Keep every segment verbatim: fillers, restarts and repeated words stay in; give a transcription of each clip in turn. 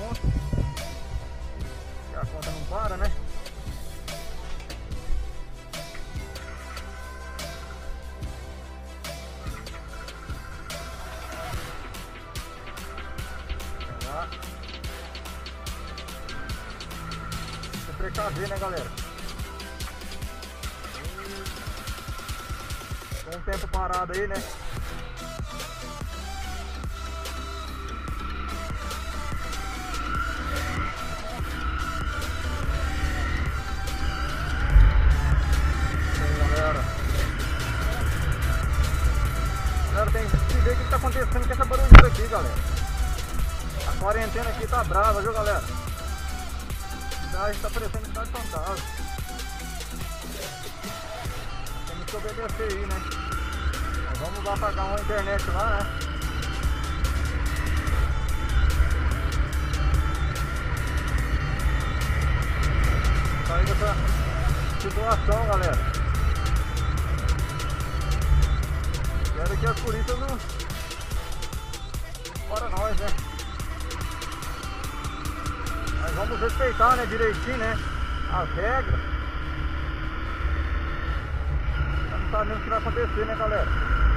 pontos. E a conta não para, né? Vai lá. Se precaver, né, galera? Com um tempo parado aí, né? Galera, tem que ver o que está acontecendo com essa barulheira aqui, galera. A quarentena aqui tá brava, viu, galera? A cidade tá parecendo cidade fantasma. Temos que obedecer aí, né? Nós vamos lá pagar uma internet lá, né? Sair dessa situação, galera. Espero que as polícias não para nós, né? Mas vamos respeitar, né, direitinho, né, as regras. Já não sabemos o que vai acontecer, né, galera?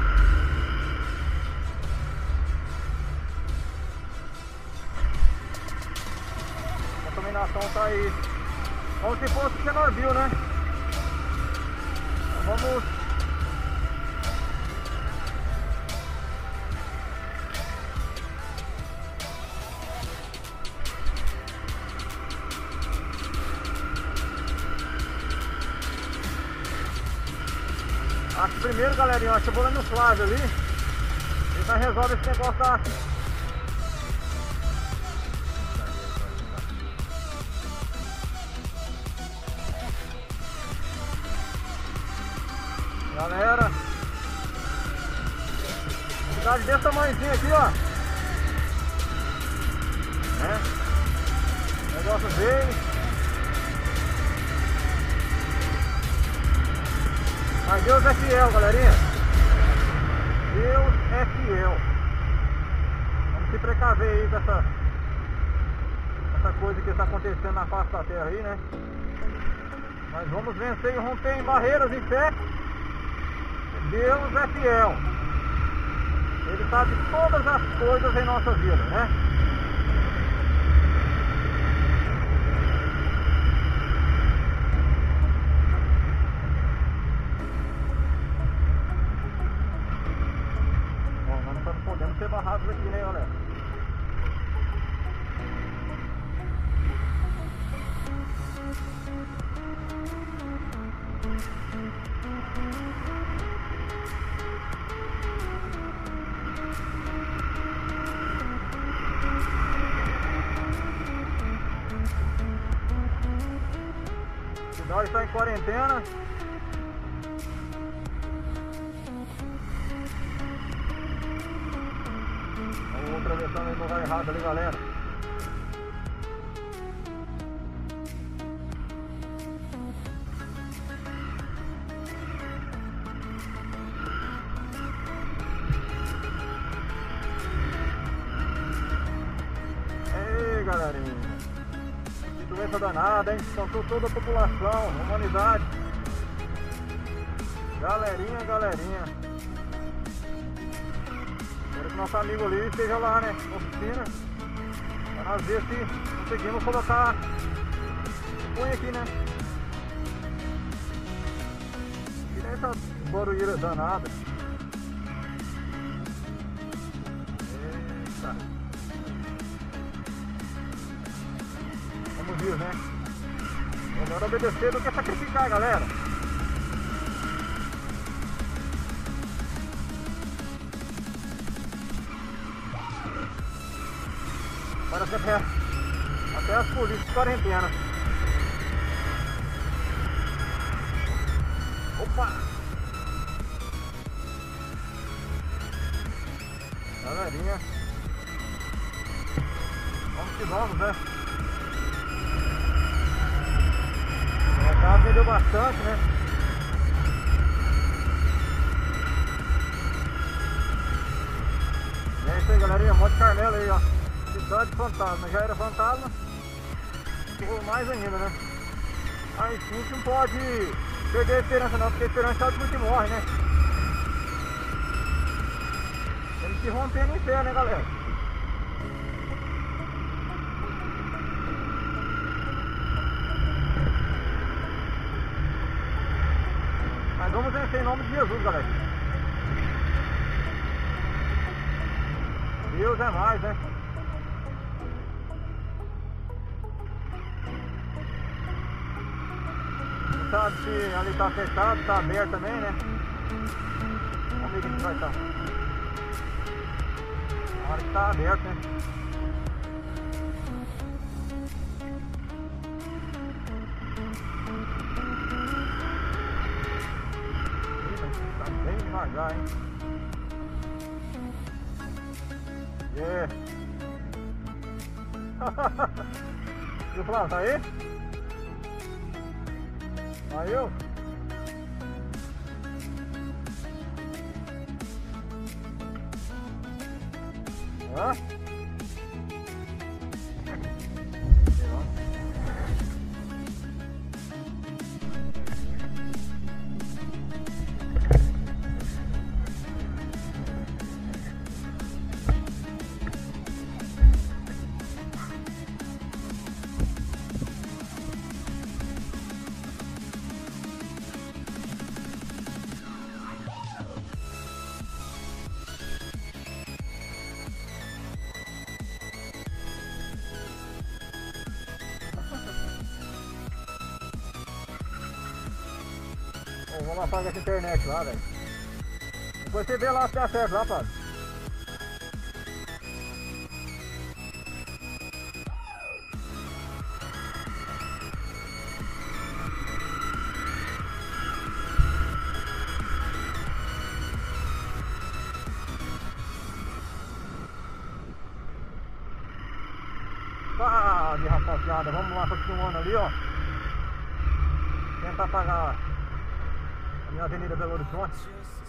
A contaminação tá aí como se fosse Chernobyl, né? Então vamos acho que primeiro, galerinha, acho que eu vou lá no Flávio ali. Ele vai resolver esse negócio da... Galera, cidade desse tamanhozinho aqui, ó. É. O negócio veio. Mas Deus é fiel, galerinha. Deus é fiel. Vamos se precaver aí com essa, essa coisa que está acontecendo na face da terra aí, né? Mas vamos vencer e romper em barreiras em fé. Deus é fiel. Ele sabe todas as coisas em nossa vida, né? Ser barrados aqui, né, galera? A cidade está em quarentena. Atravessando aí no lugar errado ali, galera. Ei, galerinha. Que doença danada, hein? Espantou toda a população, a humanidade. Galerinha, galerinha. Espero que nosso amigo ali esteja lá, né, na oficina, para nós ver se conseguimos colocar põe aqui, né? Tira essa barulheira danada. Eita. Como diz, né? Melhor obedecer do que sacrificar, galera. Parece até, até as polícias de quarentena. Opa! Galerinha, vamos que vamos, né? O mercado vendeu bastante, né? É isso aí, galerinha, Monte Carmelo aí, ó. Cidade fantasma, já era fantasma, ficou mais ainda, né? Aí sim que não pode perder a esperança não, porque a esperança é o que morre, né? Temos que romper no inferno, né, galera? Mas vamos vencer em nome de Jesus, galera. Deus é mais, né? Não sabe se ali tá fechado, tá aberto também, né? Vamos ver o que vai estar. Na hora que tá aberto, né? Tá bem devagar, hein? Yeah. Viu, Flávio? Tá aí? Saiu? Hã? Vamos apagar essa internet lá, velho. Depois você vê lá se tá certo lá, padre. Salve, rapaziada. Vamos lá, continuando ali, ó. Tentar apagar a minha Avenida Belo Horizonte.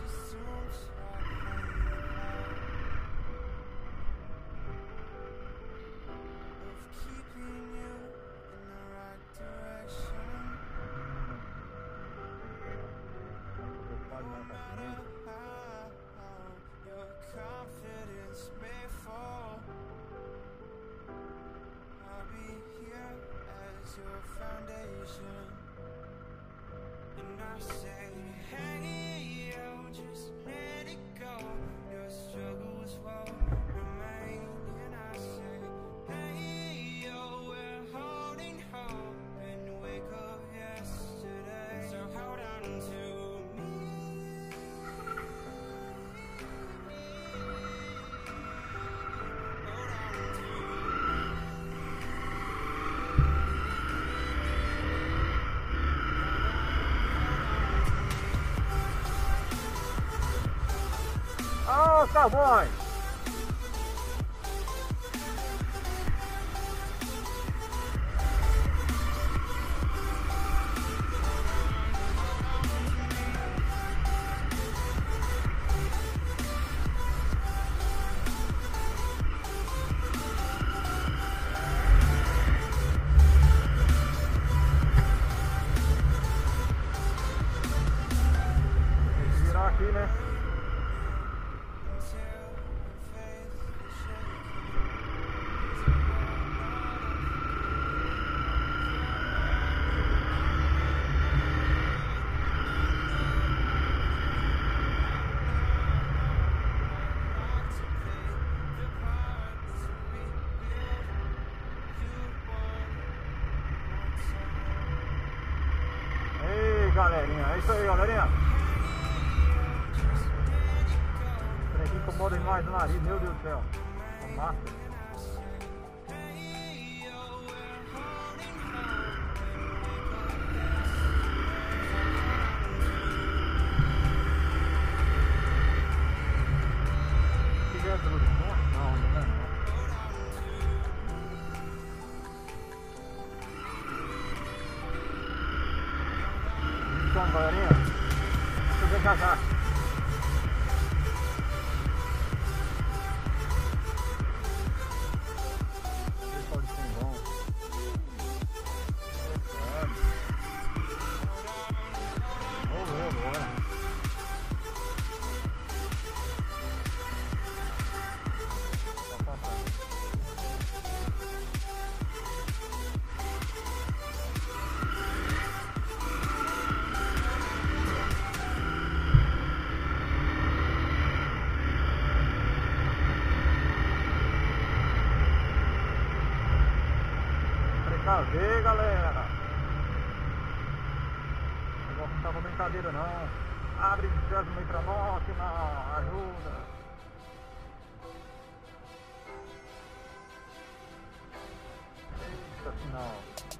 Ô, oh, cowboy! Virar aqui, né? Galerinha, é isso aí, galerinha. Isso aqui incomoda demais no nariz, meu Deus do céu. A massa. Se tiver luz, não, não é. Então, galerinha, deixa eu ver já já. Precavei, galera. O negócio não tava brincadeira não. Abre vigésimo aí pra nós, que não ajuda. Eita, sinal.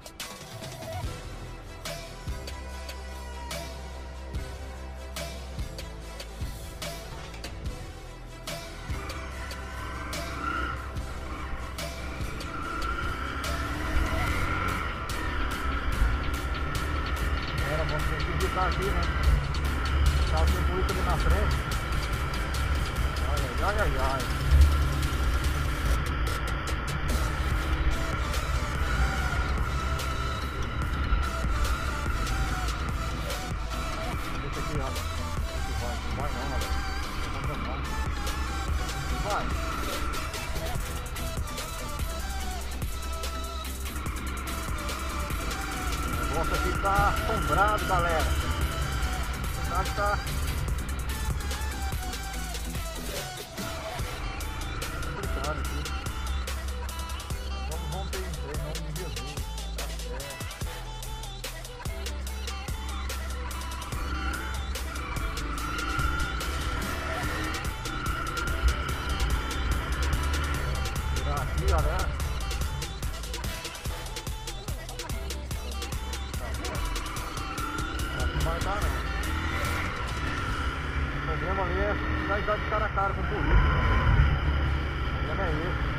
Vamos ter que evitar aqui, né? Tá o circuito ali na frente. Ai, ai, ai, ai. Deixa aqui, ó. Aqui vai, não vai não, galera. Não vai não. Vai. O negócio aqui tá assombrado, galera. A cidade tá complicado aqui. Vamos romper em nome de Jesus. Tá certo. Tirar aqui, galera. Vai dar não. O problema ali é vai dar de cara a cara com o polícia. O problema é esse.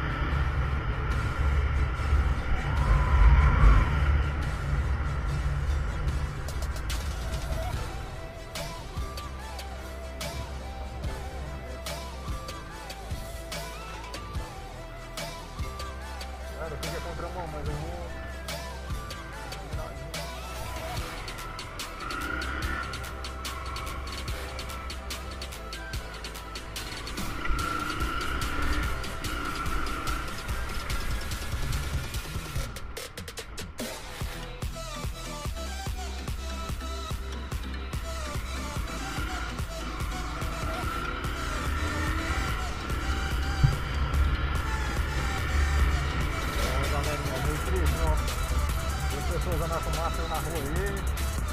Cara, eu queria comprar uma, mas eu vou. As pessoas andam com máscara na rua aí.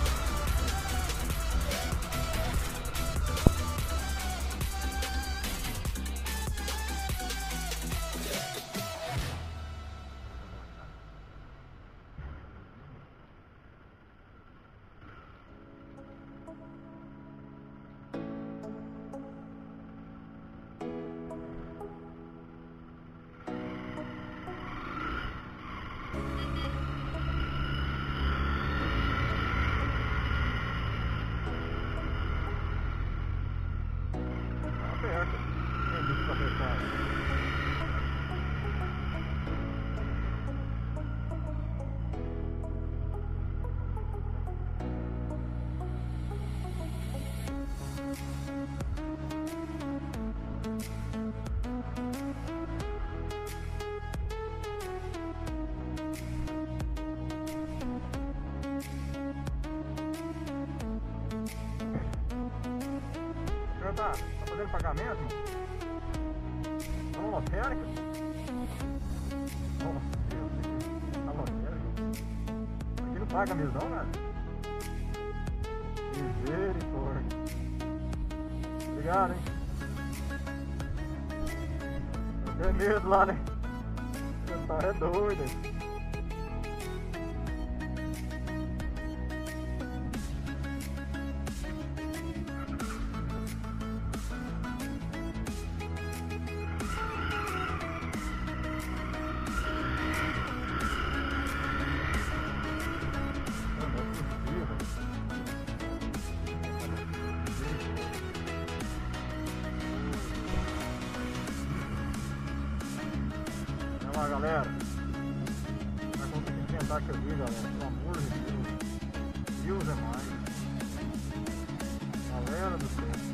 Aperta. Tem bicho pra apertar. Já tá, tá fazendo pagamento? Não, lotérica? Nossa, Deus, tá lotérica? Aqui não paga mesmo, não, né? Misericórdia. Obrigado, hein? Eu tenho medo lá, né? Você tá é doido, hein? Olha lá, galera. Nós vamos ter que enfrentar aqui ali, galera. Pelo amor de Deus. Deus é mais. Galera do céu.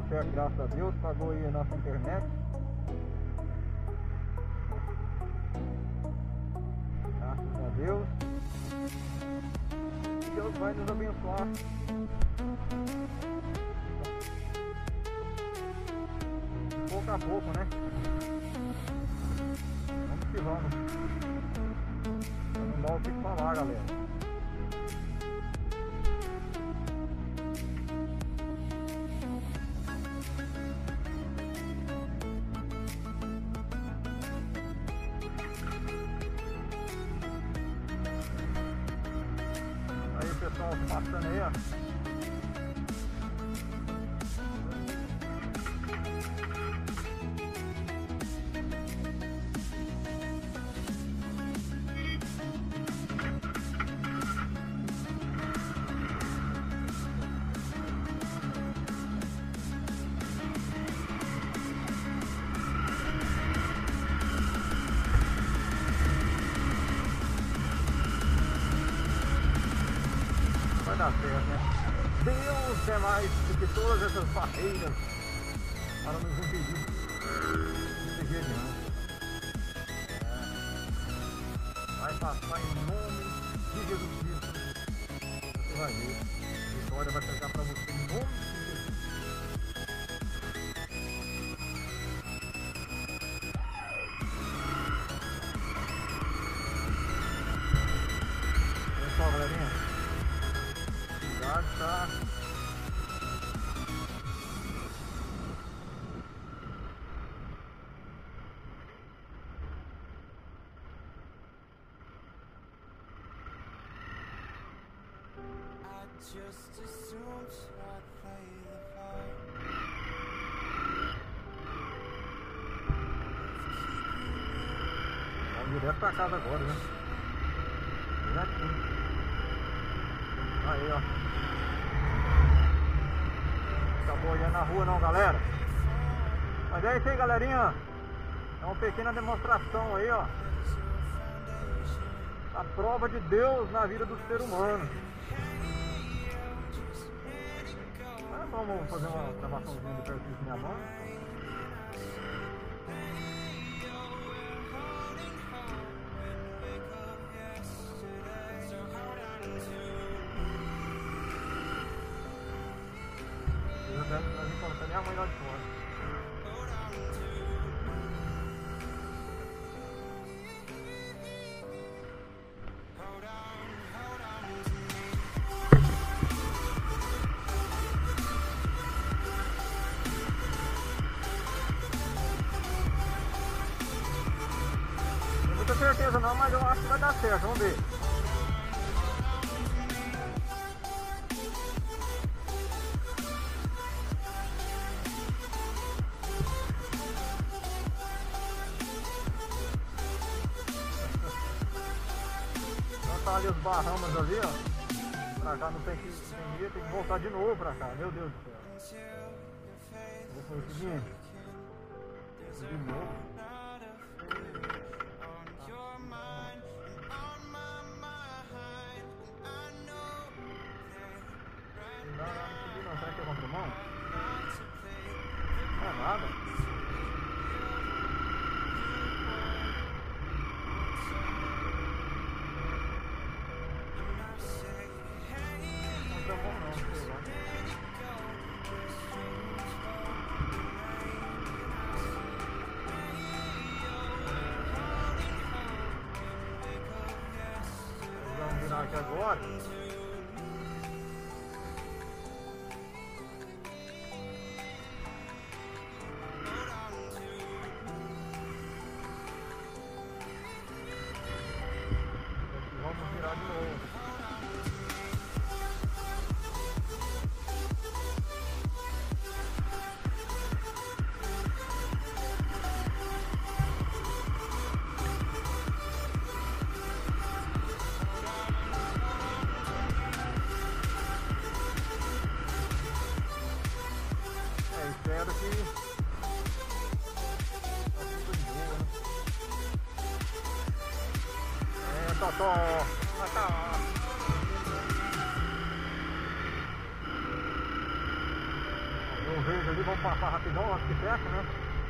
tudo certo, graças a Deus. Pagou aí a nossa internet. Graças a Deus. Deus vai nos abençoar. Pouco a pouco, né? Vamos que vamos. Não dá o que falar, galera. Aí, pessoal, passando aí, ó. Vai dar certo, né? Deus é mais do que todas essas barreiras para nos impedir de seguir adiante. É. Vai passar em nome de Jesus Cristo. Você vai ver. A vitória vai chegar para você em nome de Jesus. Pessoal, galerinha. Tá. Vamos direto pra casa agora, né? Direto. Aí, ó. Acabou olhando na rua não, galera. Mas é isso aí, galerinha. É uma pequena demonstração aí, ó. A prova de Deus na vida do ser humano. Mas vamos fazer uma gravaçãozinha de perto de minha mãe. Nós encontramos minha mãe lá de fora. Não tenho muita certeza não, mas eu acho que vai dar certo, vamos ver. Tá ali os barramas ali, ó. Pra cá não tem que, tem que, tem que voltar de novo pra cá, meu Deus do céu. Vou fazer o seguinte. De novo. Não, não, não subi não. Será que é contramão? Não é nada. Vamos virar aqui agora. Vamos virar de novo. Espero que tá tudo de boa, né? É, Totó, Totó. Eu vejo ali vamos passar rapidão antes que fecha, né?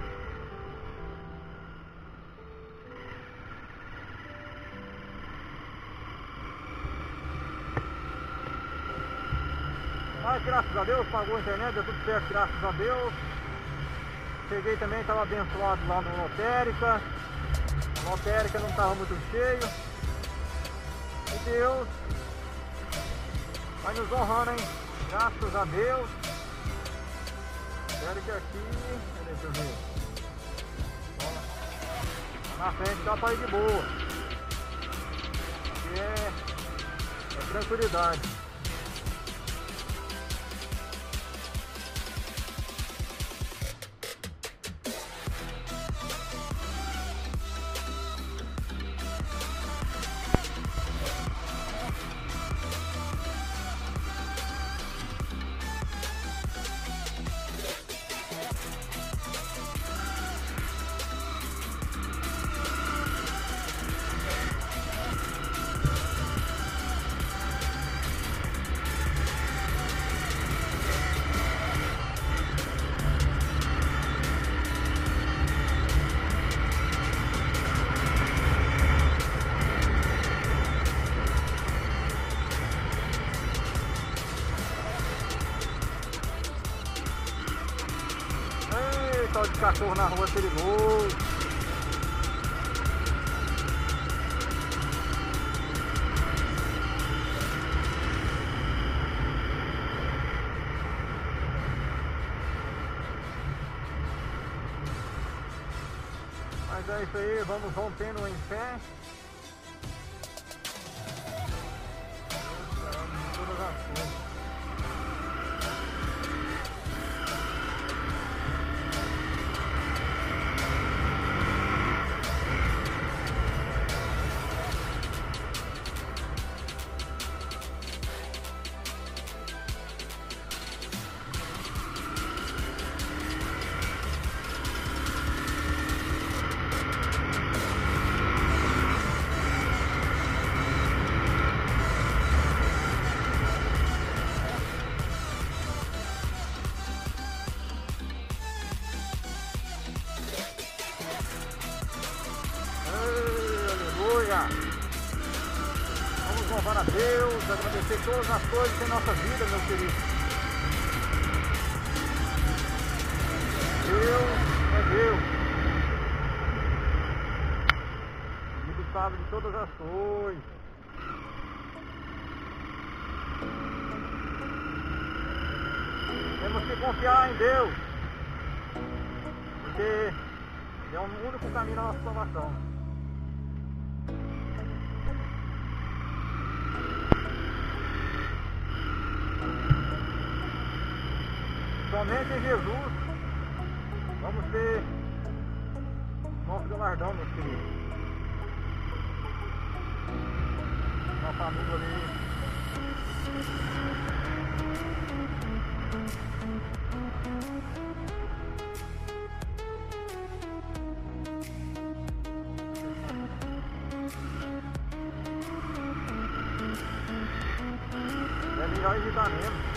Mas graças a Deus, pagou a internet, deu tudo certo, graças a Deus. Cheguei também, estava abençoado lá no Lotérica. A lotérica não estava muito cheio. E Deus vai nos honrando, hein? Graças a Deus. Espero que aqui... Deixa eu ver. Ó, na frente dá para ir de boa. Aqui é, é tranquilidade. Tal de cachorro na rua é perigoso. Mas é isso aí, vamos rompendo em fé. Todas as coisas. Vamos louvar a Deus, agradecer todas as coisas em nossa vida, meu querido. Deus é Deus. Ele sabe de todas as coisas. Temos que confiar em Deus, porque é o único caminho da nossa salvação. Somente em Jesus vamos ter nosso galardão, meus queridos. Nossa amiga ali. É melhor evitar mesmo.